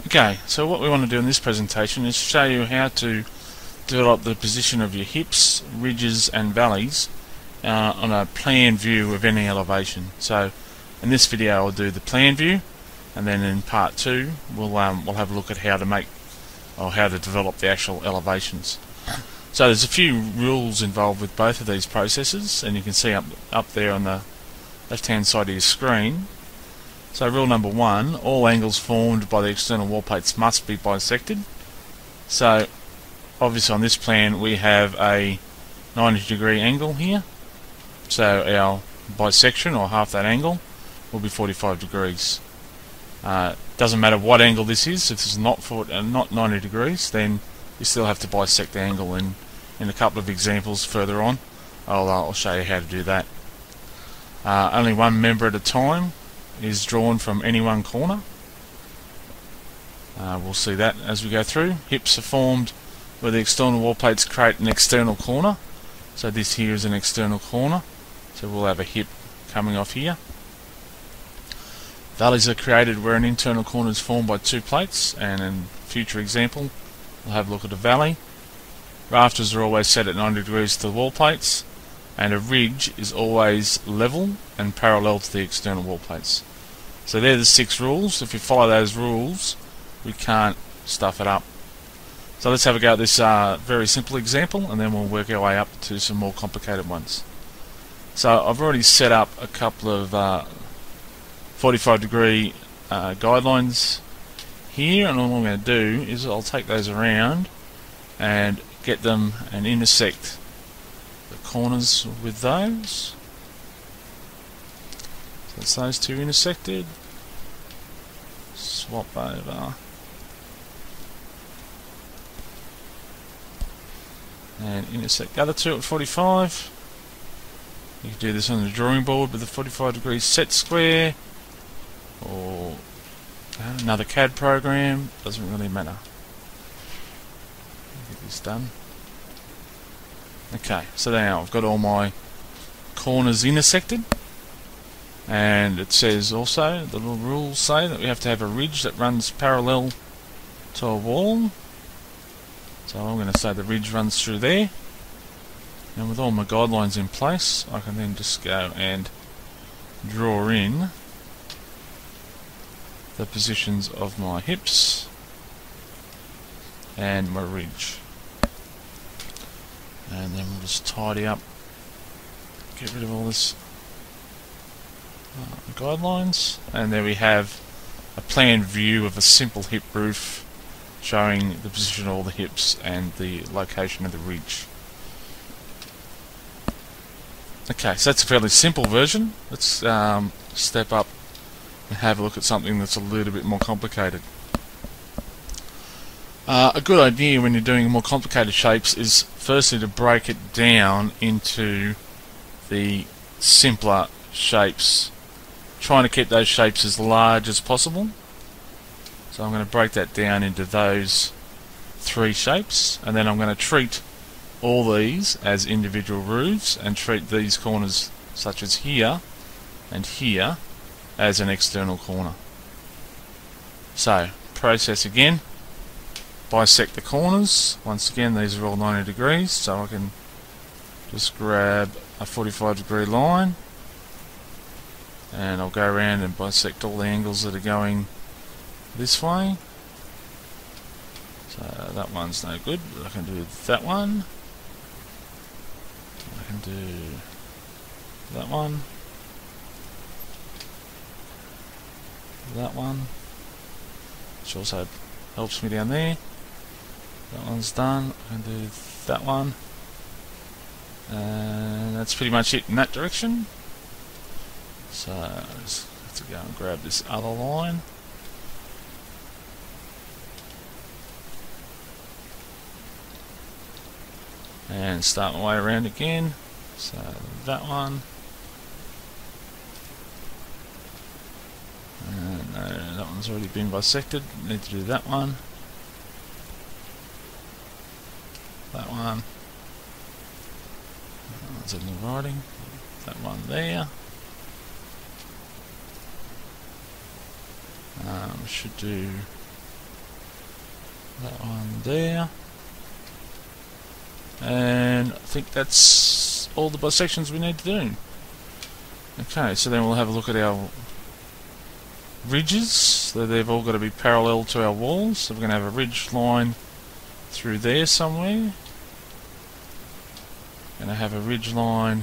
Okay, so what we want to do in this presentation is show you how to develop the position of your hips, ridges and valleys on a plan view of any elevation. So in this video I'll do the plan view, and then in part 2 we'll have a look at how to develop the actual elevations. So there's a few rules involved with both of these processes, and you can see up there on the left hand side of your screen. So rule number 1, all angles formed by the external wall plates must be bisected. So obviously on this plan we have a 90-degree angle here, so our bisection, or half that angle, will be 45 degrees. Doesn't matter what angle this is. If it's not 90 degrees, then you still have to bisect the angle. In a couple of examples further on I'll show you how to do that. Only one member at a time is drawn from any one corner. We'll see that as we go through. Hips are formed where the external wall plates create an external corner. So this here is an external corner, so we'll have a hip coming off here. Valleys are created where an internal corner is formed by two plates, and in a future example we'll have a look at a valley. Rafters are always set at 90 degrees to the wall plates, and a ridge is always level and parallel to the external wall plates. So they're the 6 rules. If you follow those rules, we can't stuff it up. So let's have a go at this very simple example, and then we'll work our way up to some more complicated ones. So I've already set up a couple of 45-degree guidelines here, and all I'm going to do is I'll take those around and get them and intersect the corners with those. So that's those two intersected. Swap over and intersect the other two at 45. You can do this on the drawing board with a 45-degree set square, or another CAD program, doesn't really matter. Get this done. Okay, so now I've got all my corners intersected, and it says also, the little rules say that we have to have a ridge that runs parallel to a wall. So I'm going to say the ridge runs through there, and with all my guidelines in place I can then just go and draw in the positions of my hips and my ridge, and then we'll just tidy up, get rid of all this guidelines, and there we have a plan view of a simple hip roof showing the position of all the hips and the location of the ridge. Okay, so that's a fairly simple version. Let's step up and have a look at something that's a little bit more complicated. A good idea when you're doing more complicated shapes is firstly to break it down into the simpler shapes, trying to keep those shapes as large as possible. So I'm going to break that down into those 3 shapes, and then I'm going to treat all these as individual roofs and treat these corners, such as here and here, as an external corner. So process again, bisect the corners. Once again, these are all 90 degrees, so I can just grab a 45-degree line and I'll go around and bisect all the angles that are going this way. So that one's no good, but I can do that one. I can do that one. That one, which also helps me down there. That one's done. I can do that one, and that's pretty much it in that direction. So I just have to go and grab this other line. And start my way around again. So that one. No, that one's already been bisected. Need to do that one. That one. That one's in the writing. That one there. Should do That one there. And I think that's all the bisections we need to do. Okay, so then we'll have a look at our ridges. So they've all got to be parallel to our walls. So we're going to have a ridge line through there somewhere. Going to have a ridge line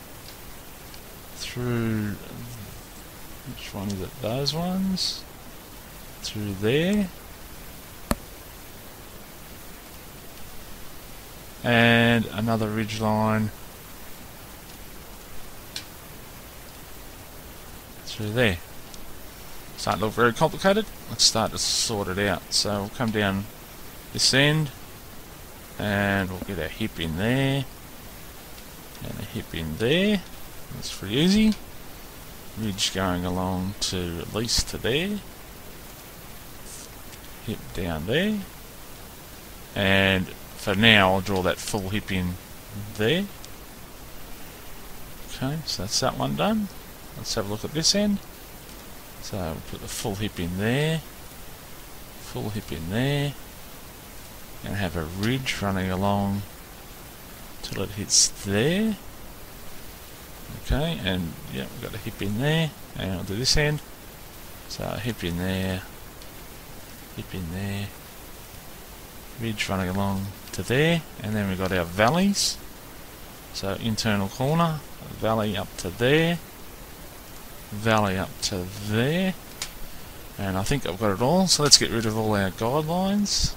through, which one is it? Those ones. Through there. And another ridge line through there. Starting to look very complicated. Let's start to sort it out. So we'll come down this end and we'll get a hip in there and a hip in there. That's pretty easy. Ridge going along to at least to there. Hip down there. And for now I'll draw that full hip in there. Okay, so that's that one done. Let's have a look at this end. So we'll put the full hip in there, full hip in there, and have a ridge running along till it hits there. Okay, and yeah, we've got a hip in there, and I'll do this end. So a hip in there, ridge running along to there, and then we've got our valleys. So internal corner, valley up to there, valley up to there, and I think I've got it all. So let's get rid of all our guidelines.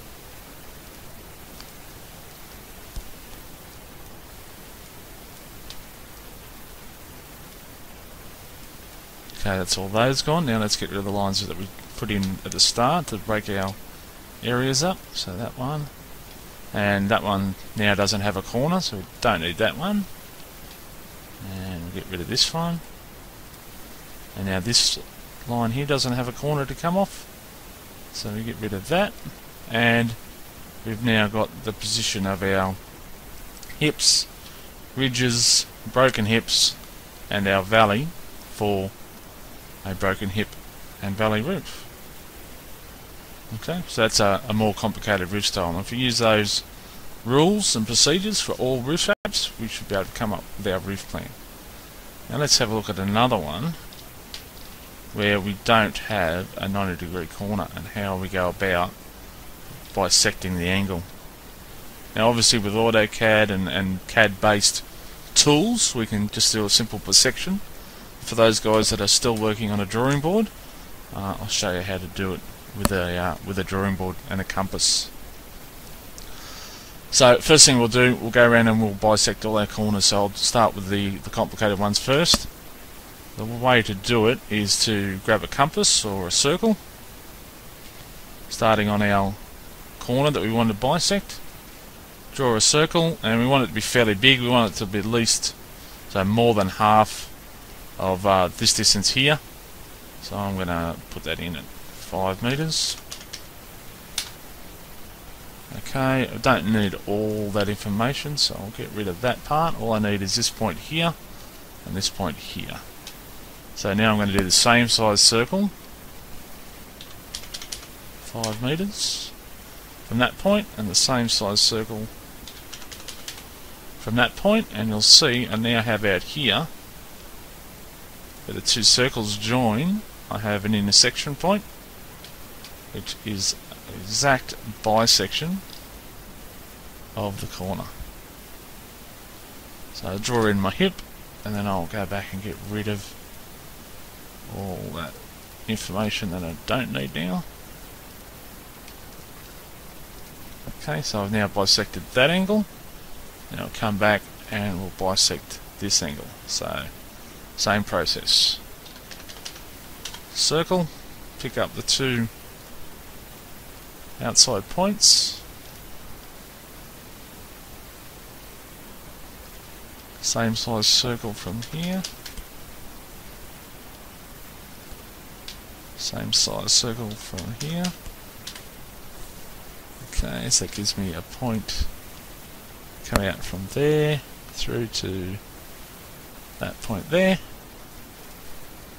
Okay, that's all those gone. Now let's get rid of the lines that we put in at the start to break our areas up. So that one, and that one now doesn't have a corner, so we don't need that one. And we'll get rid of this one. And now this line here doesn't have a corner to come off, so we get rid of that. And we've now got the position of our hips, ridges, broken hips, and our valley for a broken hip and valley roof. Okay, so that's a more complicated roof style. And if we use those rules and procedures for all roof shapes, we should be able to come up with our roof plan. Now let's have a look at another one where we don't have a 90-degree corner and how we go about bisecting the angle. Now obviously with AutoCAD and CAD based tools we can just do a simple bisection. For those guys that are still working on a drawing board, I'll show you how to do it with a drawing board and a compass. So first thing we'll do, we'll go around and we'll bisect all our corners. So I'll start with the complicated ones first. The way to do it is to grab a compass or a circle, starting on our corner that we want to bisect. Draw a circle, and we want it to be fairly big. We want it to be at least, so more than half of this distance here. So I'm going to put that in at 5 meters. Okay, I don't need all that information, so I'll get rid of that part. All I need is this point here and this point here. So now I'm going to do the same size circle, 5 meters from that point, and the same size circle from that point, and you'll see I now have out here where the two circles join, I have an intersection point, which is an exact bisection of the corner. So I'll draw in my hip, and then I'll go back and get rid of all that information that I don't need now. Okay, so I've now bisected that angle. Now I'll come back and we'll bisect this angle. So, same process. Circle, pick up the two outside points. Same size circle from here. Same size circle from here. Okay, so that gives me a point coming out from there through to that point there.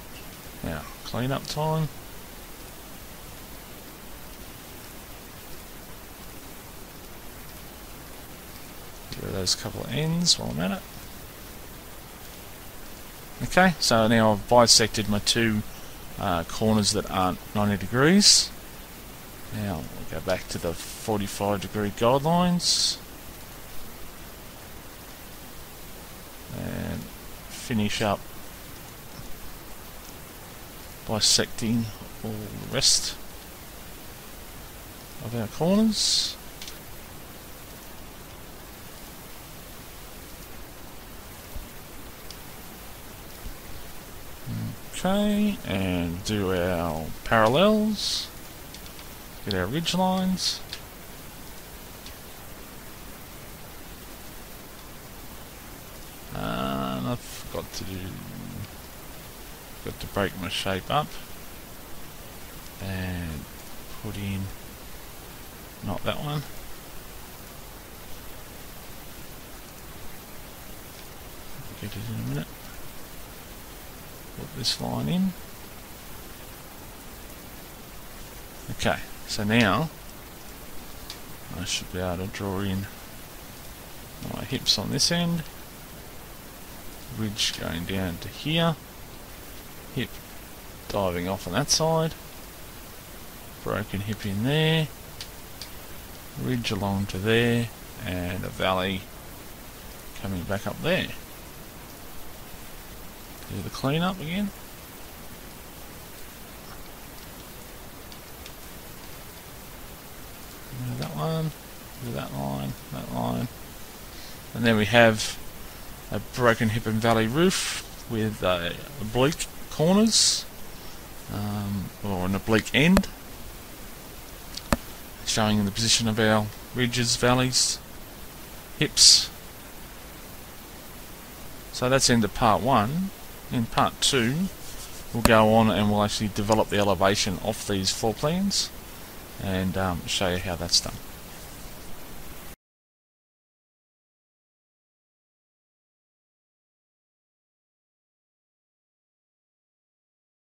Now, clean up time. rid of those couple of ends while I'm at it. Okay, so now I've bisected my two corners that aren't 90 degrees. Now we'll go back to the 45-degree guidelines and finish up bisecting all the rest of our corners. Okay, and do our parallels, get our ridge lines. And I forgot to break my shape up and put in, not that one, I'll get it in a minute. Put this line in. Okay, so now I should be able to draw in my hips on this end, ridge going down to here, hip diving off on that side, broken hip in there, ridge along to there, and a valley coming back up there. Do the clean up again. Do that one, do that line, and then we have a broken hip and valley roof with oblique corners, or an oblique end, showing the position of our ridges, valleys, hips. So that's end of part 1. In part 2 we'll go on and we'll actually develop the elevation of these floor plans and show you how that's done.